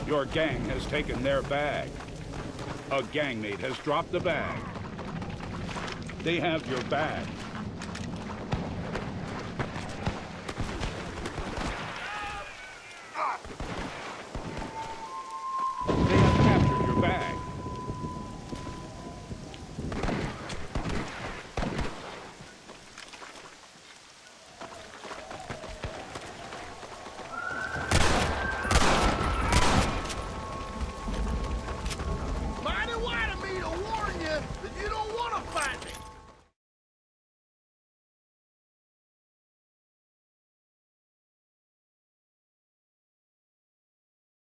Your gang has taken their bag. A gangmate has dropped the bag. They have your bag.